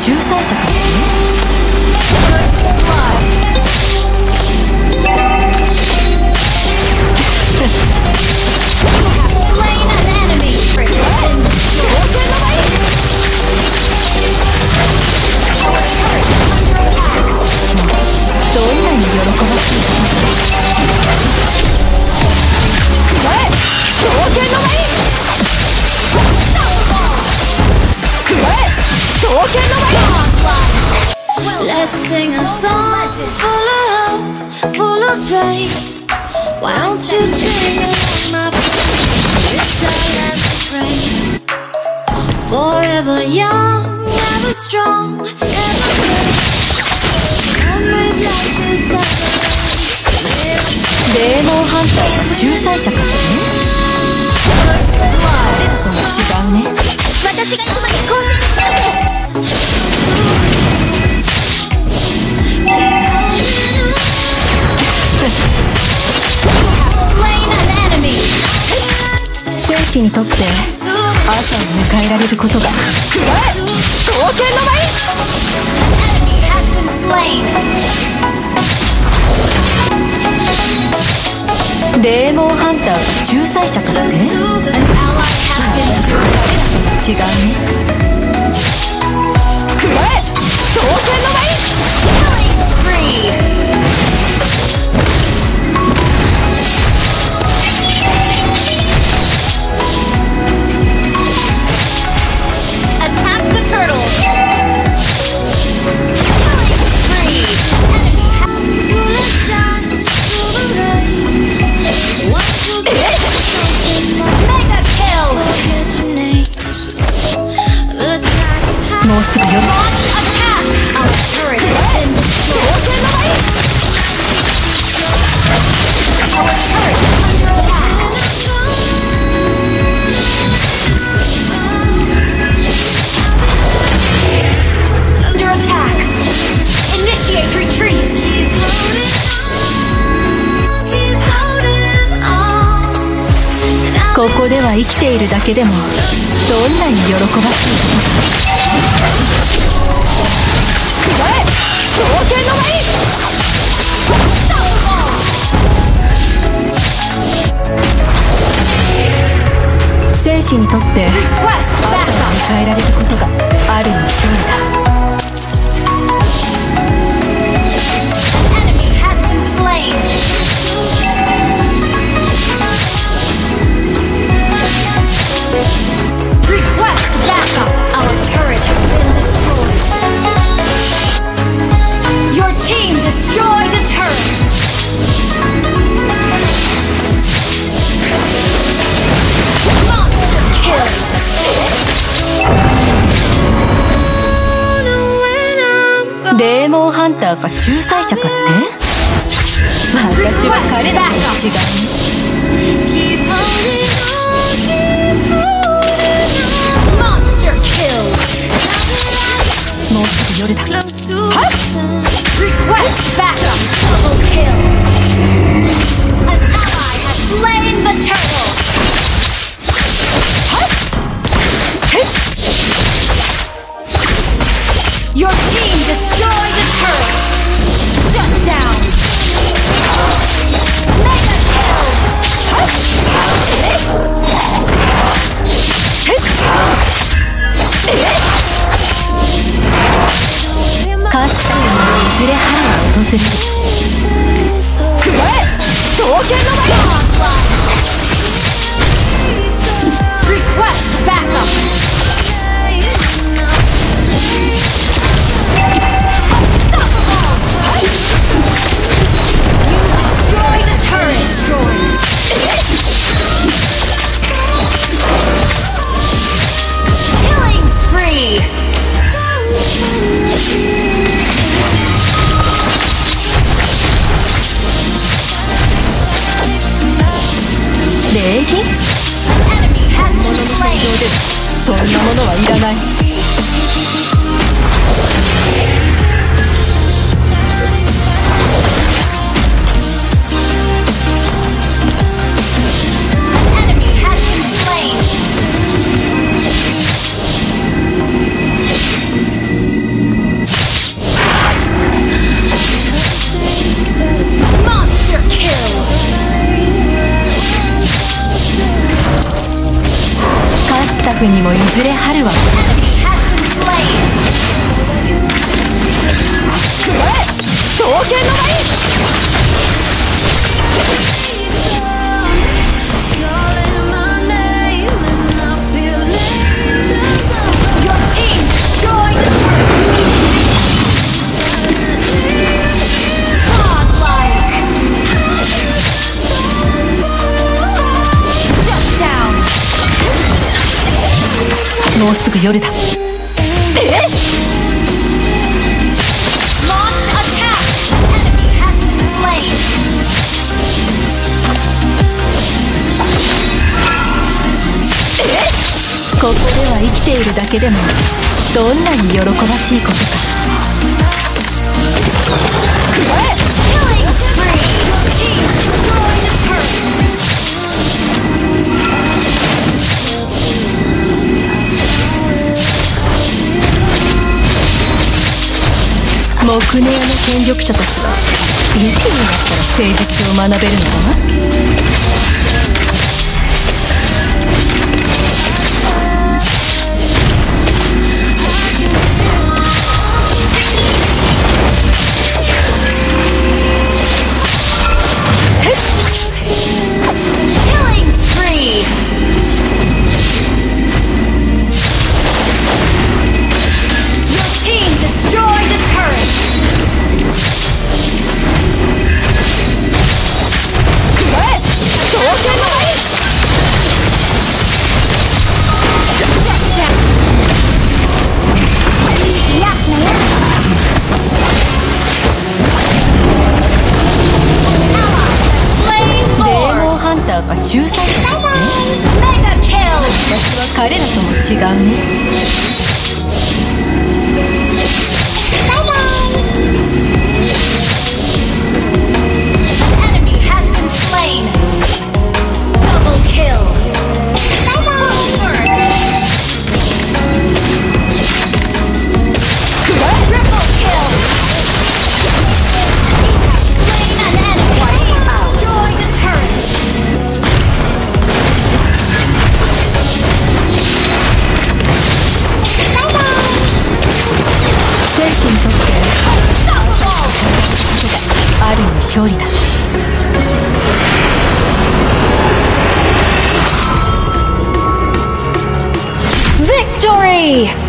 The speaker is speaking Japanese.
仲裁者かね。どんなに喜ばしいか。刀剣の舞。刀剣の舞。 Let's sing a song full of hope, full of pain. Why don't you sing along my pain? It's silent refrain. Forever young, ever strong, ever brave. Always like this ever. デーモンハンターが仲裁者かね。違うね。 私がいつまでこう戦士にとって朝を迎えられることが。刀剣の舞。デーモンハンターが仲裁者かね。違うね。刀剣の舞。もうすぐ夜。ここでは生きているだけでもどんなに喜ばしい。刀剣の舞。戦士にとって朝を迎えられることがある意味勝利だ。デーモンハンターが仲裁者かって。私は彼らと違う。もうすぐ夜だ。Your team destroyed the turret! Shut down! Mega kill! かすかにいずれ春が訪れる。くらえ！刀剣の舞。Request backup! Killing spree! 礼儀？そんなものはいらない。 夫にもいずれ春は来る。刀剣の舞。もうすぐ夜だ。ここでは生きているだけでもどんなに喜ばしいことか。木根屋の権力者たちはいつになったら誠実を学べるのかな。仲裁者だって私は彼らとも違うね。ある意味勝利だ。Victory!